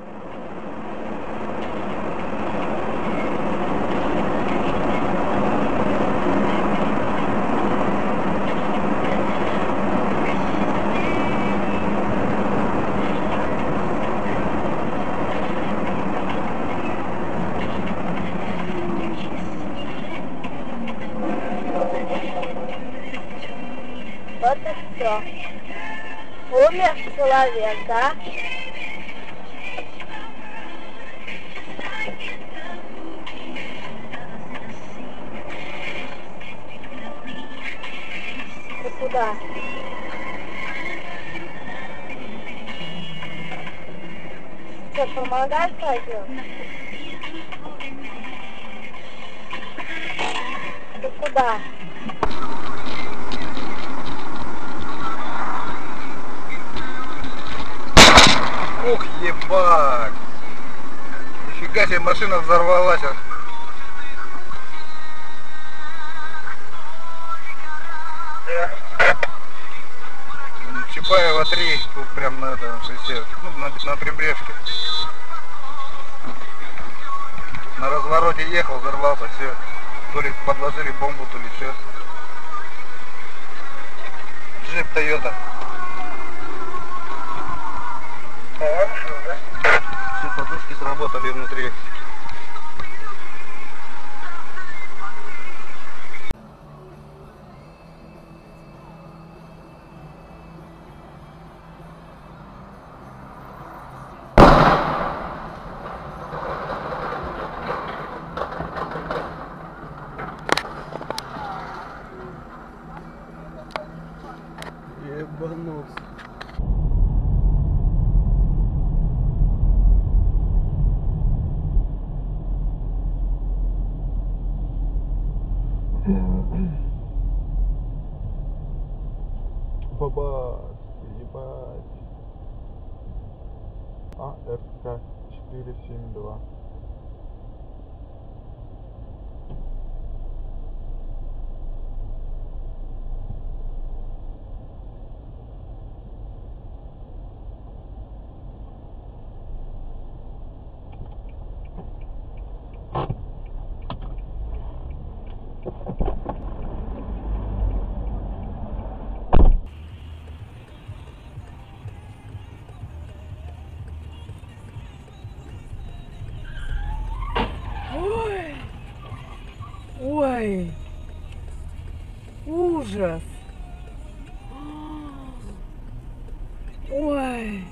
Вот и все. Умер человек, да? Ты куда? Что, помогать пойдем? Ты куда? Ух, ебать! Нифига себе, машина взорвалась. Чапаева 3, тут прям на этом шоссе, ну, на прибрежке. На развороте ехал, взорвался, все. То ли подложили бомбу, то ли что. Джип Тойота. Все подушки сработали внутри. Ебанулся. Бабах, ебать. АРК 472. Ой, ой, ужас. Ой,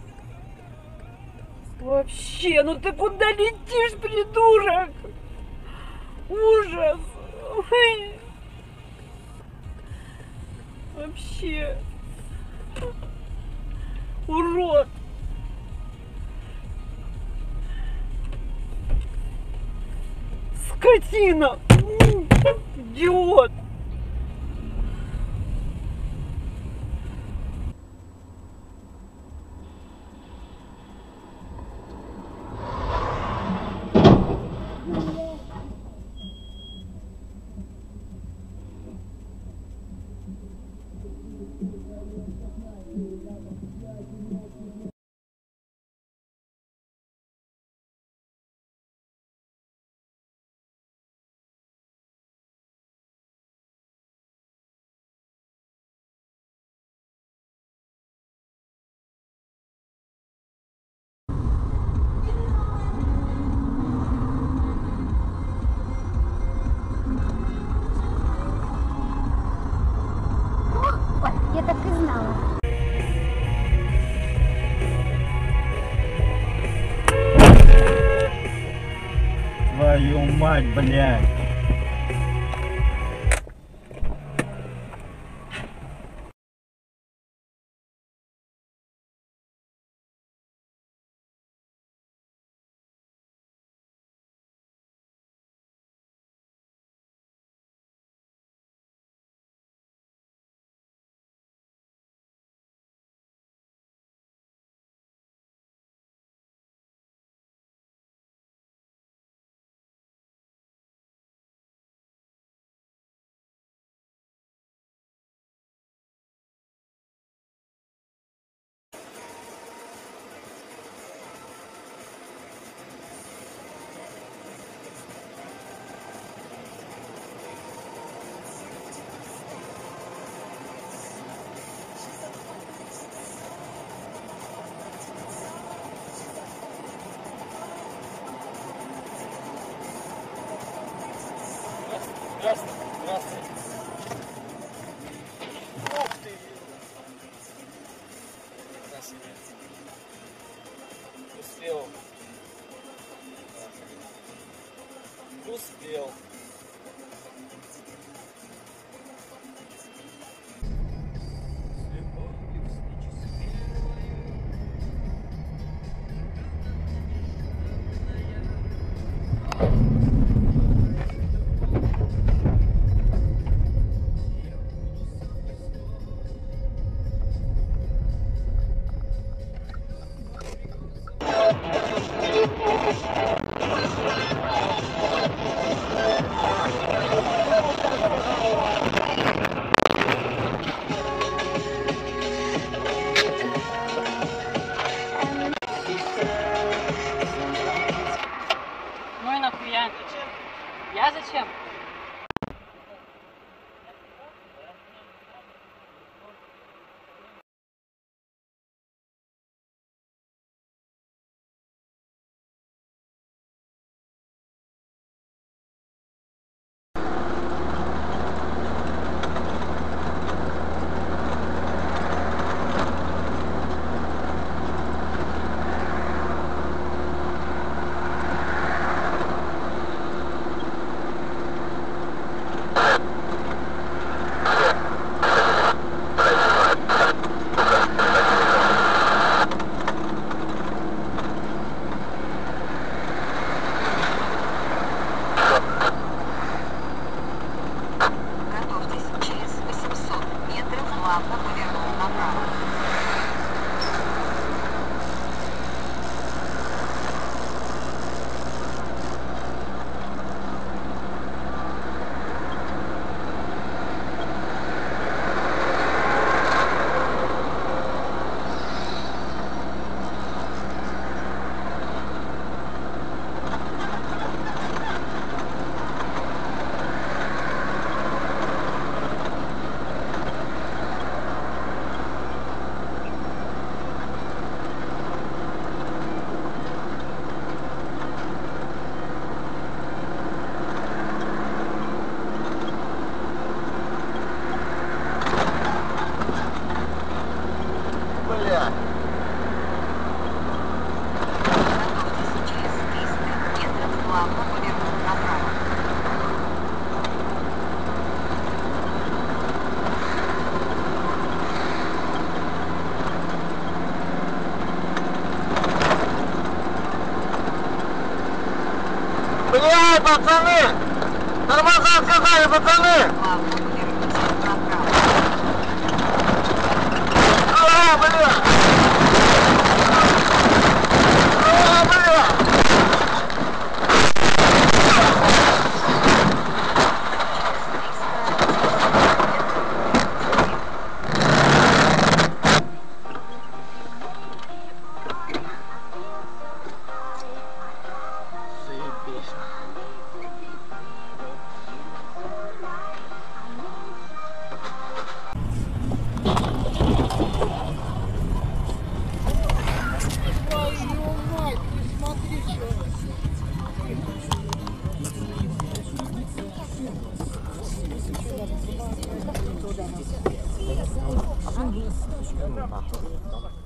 вообще, ну ты куда летишь, придурок? Ужас. Ой. Вообще. Урод. Скотина. Идиот. Я так и знала. Твою мать, блядь. плавно повернул направо. Блядь. Готовьтесь через 300 метров плавно повернуть направо. Блядь, пацаны! Тормоза сказали, пацаны! Плавно поверните направо. А, блядь! А, блядь! Заебись. Нахуй.